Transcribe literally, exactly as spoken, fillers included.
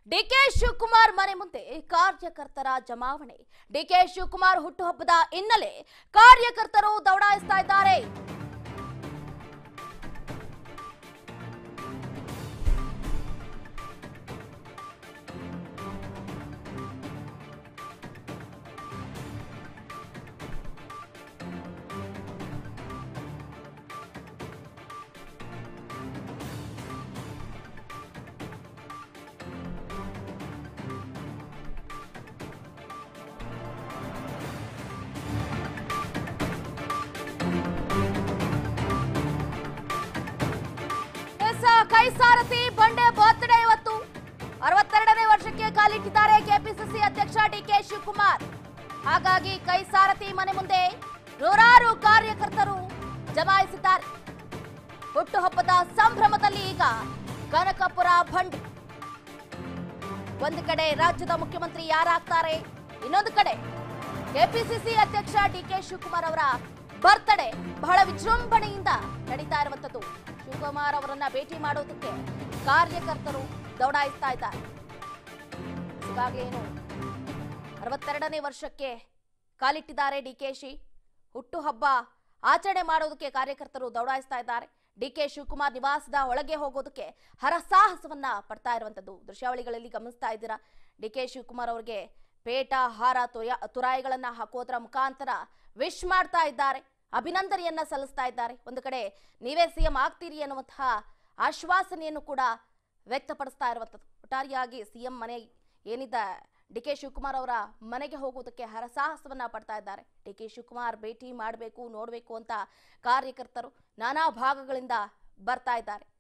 DK Shivakumar ಮನೆ ಮುಂದೆ ಕಾರ್ಯಕರ್ತರ ಜಮಾವಣೆ. ಡಿಕೆ ಶಿವಕುಮಾರ್ ಹುಟ್ಟುಹಬ್ಬದ ಹಿನ್ನೆಲೆ ಕಾರ್ಯಕರ್ತರು ದೌಡಾಯಿಸ್ತಾ ಇದ್ದಾರೆ. ಕೈ ಸಾರಥಿ ಬಂಡೆ ಬರ್ತ್ಡೇ ಇವತ್ತು ಅರವತ್ತೆರಡನೇ ವರ್ಷಕ್ಕೆ ಕಾಲಿಟ್ಟಿದ್ದಾರೆ ಕೆಪಿಸಿಸಿ ಅಧ್ಯಕ್ಷ ಡಿಕೆ ಶಿವಕುಮಾರ್. ಹಾಗಾಗಿ ಕೈ ಸಾರಥಿ ಮನೆ ಮುಂದೆ ನೂರಾರು ಕಾರ್ಯಕರ್ತರು ಜಮಾಯಿಸಿದ್ದಾರೆ. ಹುಟ್ಟುಹಬ್ಬದ ಸಂಭ್ರಮದಲ್ಲಿ ಈಗ ಕನಕಪುರ ಬಂಡ್. ಒಂದು ಕಡೆ ರಾಜ್ಯದ ಮುಖ್ಯಮಂತ್ರಿ ಯಾರಾಗ್ತಾರೆ, ಇನ್ನೊಂದು ಕಡೆ ಕೆಪಿಸಿಸಿ ಅಧ್ಯಕ್ಷ ಡಿಕೆ ಶಿವಕುಮಾರ್ ಅವರ ಬರ್ತ್ಡೇ ಬಹಳ ವಿಜೃಂಭಣೆಯಿಂದ ನಡೀತಾ ಇರುವಂತದ್ದು. ಶಿವಕುಮಾರ್ ಅವರನ್ನ ಭೇಟಿ ಮಾಡೋದಕ್ಕೆ ಕಾರ್ಯಕರ್ತರು ದೌಡಾಯಿಸ್ತಾ ಇದ್ದಾರೆ. ಈಗಾಗಲೇನು ಅರವತ್ತೆರಡನೇ ವರ್ಷಕ್ಕೆ ಕಾಲಿಟ್ಟಿದ್ದಾರೆ ಡಿಕೆಶಿ. ಹುಟ್ಟುಹಬ್ಬ ಆಚರಣೆ ಮಾಡೋದಕ್ಕೆ ಕಾರ್ಯಕರ್ತರು ದೌಡಾಯಿಸ್ತಾ ಇದ್ದಾರೆ. ಡಿಕೆ ಶಿವಕುಮಾರ್ ನಿವಾಸದ ಒಳಗೆ ಹೋಗೋದಕ್ಕೆ ಹರಸಾಹಸವನ್ನ ಪಡ್ತಾ ಇರುವಂತದ್ದು ದೃಶ್ಯಾವಳಿಗಳಲ್ಲಿ ಗಮನಿಸ್ತಾ ಇದ್ದೀರಾ. ಡಿಕೆ ಶಿವಕುಮಾರ್ ಅವರಿಗೆ ಪೇಟ ಹಾರ ತುಯ ತುರಾಯಿಗಳನ್ನ ಹಾಕೋದ್ರ ಮುಖಾಂತರ ವಿಶ್ ಮಾಡ್ತಾ ಇದ್ದಾರೆ, ಅಭಿನಂದನೆಯನ್ನ ಸಲ್ಲಿಸ್ತಾ ಇದ್ದಾರೆ. ಒಂದು ಕಡೆ ನೀವೇ ಸಿಎಂ ಆಗ್ತೀರಿ ಅನ್ನುವಂತಹ ಆಶ್ವಾಸನೆಯನ್ನು ಕೂಡ ವ್ಯಕ್ತಪಡಿಸ್ತಾ ಇರುವಂಥದ್ದು. ಒಟ್ಟಾರೆಯಾಗಿ ಸಿಎಂ ಮನೆ ಏನಿದ್ದ ಡಿಕೆ ಶಿವಕುಮಾರ್ ಅವರ ಮನೆಗೆ ಹೋಗುವುದಕ್ಕೆ ಹರಸಾಹಸವನ್ನ ಪಡ್ತಾ ಇದ್ದಾರೆ. ಡಿಕೆ ಶಿವಕುಮಾರ್ ಭೇಟಿ ಮಾಡಬೇಕು ನೋಡಬೇಕು ಅಂತ ಕಾರ್ಯಕರ್ತರು ನಾನಾ ಭಾಗಗಳಿಂದ ಬರ್ತಾ ಇದ್ದಾರೆ.